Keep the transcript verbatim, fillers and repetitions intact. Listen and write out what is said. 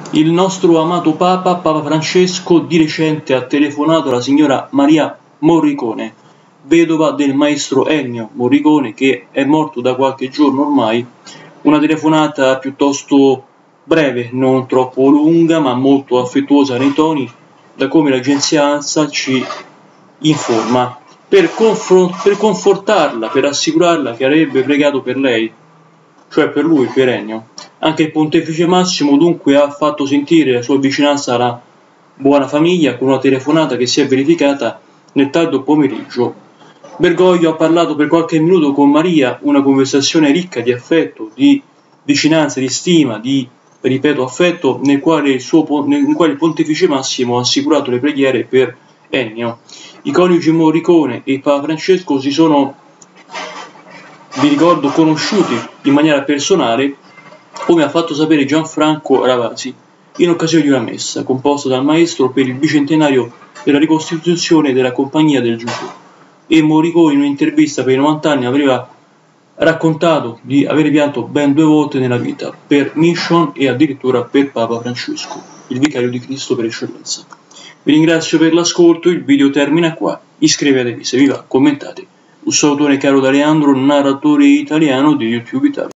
Il nostro amato Papa, Papa Francesco, di recente ha telefonato alla signora Maria Morricone, vedova del maestro Ennio Morricone, che è morto da qualche giorno ormai. Una telefonata piuttosto breve, non troppo lunga, ma molto affettuosa nei toni, da come l'agenzia ANSA ci informa, per, per confortarla, per assicurarla che avrebbe pregato per lei, cioè per lui, per Ennio. Anche il Pontefice Massimo dunque ha fatto sentire la sua vicinanza alla buona famiglia con una telefonata che si è verificata nel tardo pomeriggio. Bergoglio ha parlato per qualche minuto con Maria, una conversazione ricca di affetto, di vicinanza, di stima, di, ripeto, affetto, nel quale il, suo, nel quale il Pontefice Massimo ha assicurato le preghiere per Ennio. I coniugi Morricone e Papa Francesco si sono, vi ricordo, conosciuti in maniera personale, come ha fatto sapere Gianfranco Ravasi, in occasione di una messa composta dal maestro per il bicentenario della ricostituzione della Compagnia del Gesù. E Morricone, in un'intervista per i novanta anni, aveva raccontato di aver pianto ben due volte nella vita, per Mission e addirittura per Papa Francesco, il vicario di Cristo per eccellenza. Vi ringrazio per l'ascolto, il video termina qua, iscrivetevi se vi va, commentate. Un salutone caro da Leandro, narratore italiano di YouTube Italia.